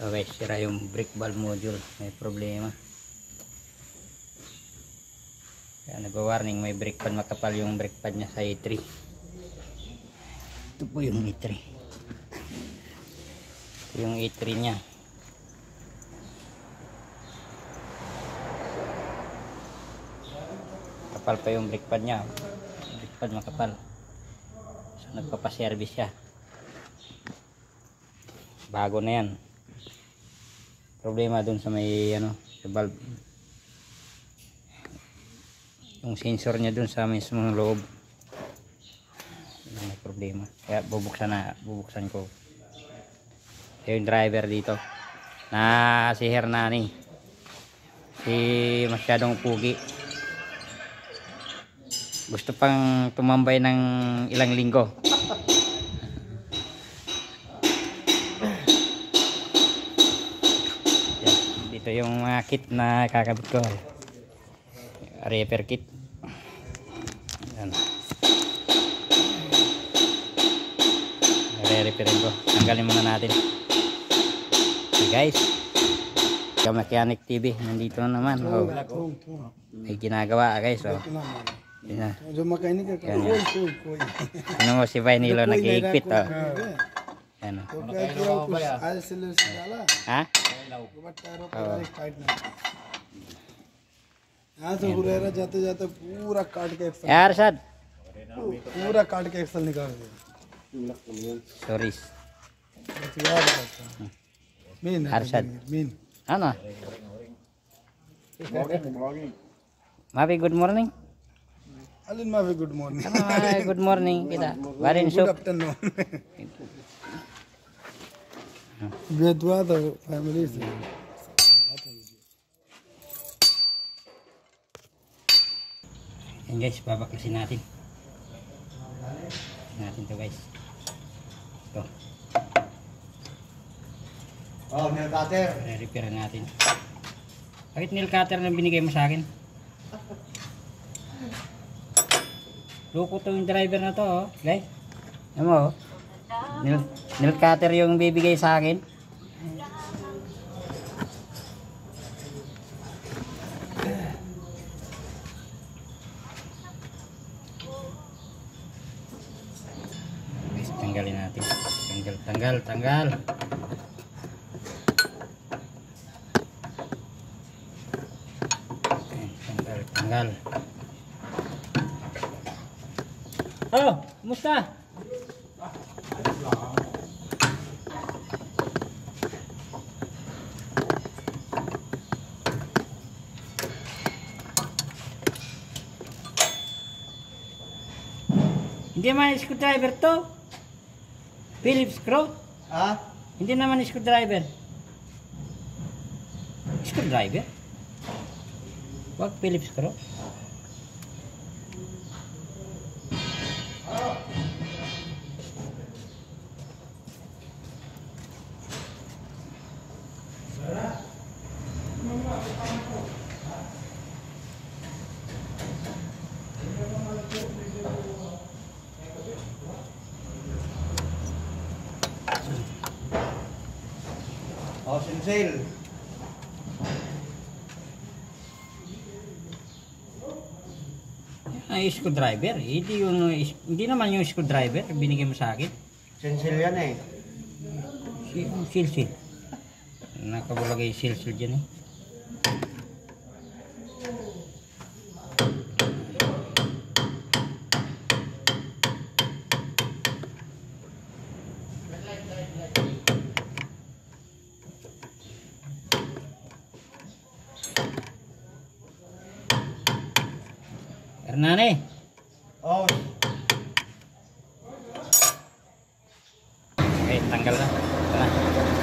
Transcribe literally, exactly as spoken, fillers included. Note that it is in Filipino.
So guys, sira yung brake valve module, may problema. Kaya nag-warning, may brake pad, makapal yung brake pad niya sa E three. Ito po yung E three. Ito yung E three niya. Kapal pa yung brake pad niya. Brake pad makapal. So nagpapaservice siya. Bago na yan. Problema dun sa may ano, sa valve. Yung sensor niya dun sa mismong loob. May problema. Kaya bubuksan na, bubuksan ko. Yung driver dito. Na si Hernani. Si masyadong pugi. Gusto pang tumambay ng ilang linggo. Ito yung uh, kit na kakabit ko, repair kit. Yan. Re-repairin ko. Tanggalin muna natin. Okay guys, Mechanic T V nandito na naman. Oh, may ginagawa guys. Oh. Yan. Ano mo si Vainilo nag-iikpit. Oh. Yan. Ha? यहाँ से हुरैरा जाते जाते पूरा काट के एक्सल यार सर पूरा काट के एक्सल निकाल दिया sorry mean Arshad mean ano Mavi good morning alin Mavi good morning Mavi good morning kita barin good soup afternoon Bedwa the family is yan guys, babaklasin natin natin to guys. Ito oh nail cutter re-repair natin. Bakit nail cutter na binigay mo sa akin? Loko to yung driver na to oh guys. Alam mo oh, nail, nail cutter yung bibigay sa akin. Tanggalin natin. Tanggal, tanggal, tanggal. Okay, tanggal, tanggal. Oh, kumusta? Hindi man screwdriver to. Phillips screw? ah Hindi naman screwdriver. Screwdriver? Wag Phillips screw. oh sincere Ay, screwdriver. Hindi yung hindi naman yung screwdriver binigay mo sa akin. sincere yan eh Silsil. Nakabulagay silsil dyan eh. Hernani. oh Okay, tanggal na. Ito na.